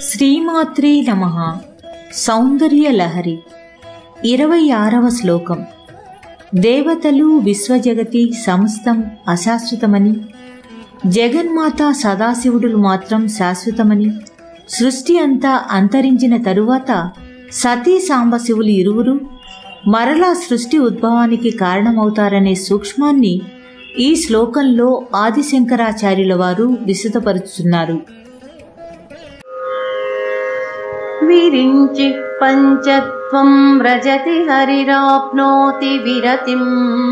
శ్రీమాత్రే నమః. సౌందర్య లహరి 26వ శ్లోకం. దేవతలు విశ్వజగతి సమస్తం అశాశ్వతమని, జగన్మాత సదాశివుడులు మాత్రం శాశ్వతమని, సృష్టి అంతా అంతరించిన తరువాత సతీ సాంబశివులు ఇరువురు మరలా సృష్టి ఉద్భవానికి కారణమవుతారనే సూక్ష్మాన్ని ఈ శ్లోకంలో ఆదిశంకరాచార్యుల వారు విశదపరుచుతున్నారు. విరించి పంచత్వం వ్రజతి హరిరాప్నోతి విరతిం,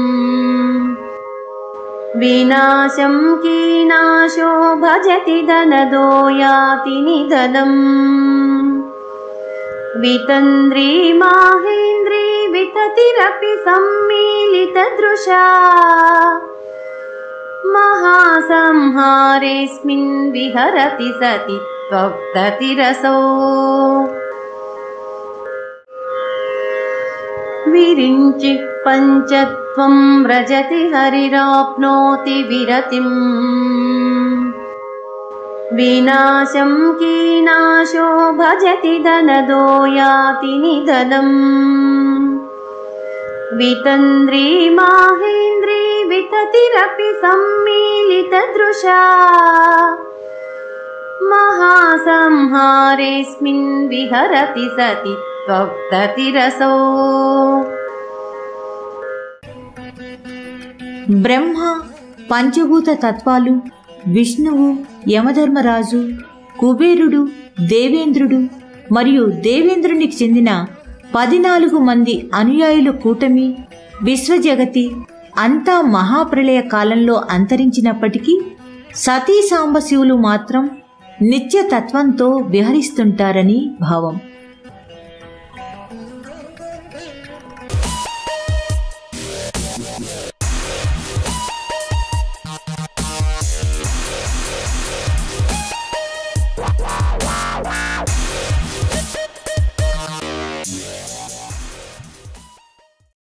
వినాశం కీనాశో భజతి ధనదో యాతి నిధనం, వితంద్రీ మాహేంద్రీ వితతిరపి సమ్మీలిత దృశా, మహాసంహారేస్మిన్ విహరతి సతి త్వక్తతిరసో. విరించి పంచత్వం వ్రజతి హరిరాప్నోతి విరతిం, వినాశం కీనాశో భజతి ధనదో యాతి నిధనం, వితంద్రీ మాహేంద్రీ వితతిరపి సమ్మీలిత దృశా, మహాసంహారేస్మిన్ విహరతి సతి త్వక్తతిరసో. బ్రహ్మ, పంచభూత తత్వాలు, విష్ణువు, యమధర్మరాజు, కుబేరుడు, దేవేంద్రుడు మరియు దేవేంద్రునికి చెందిన 14 మంది అనుయాయుల కూటమి, విశ్వజగతి అంతా మహాప్రళయ కాలంలో అంతరించినప్పటికీ సతీ సాంబశివులు మాత్రం నిత్యతత్వంతో విహరిస్తుంటారని భావం.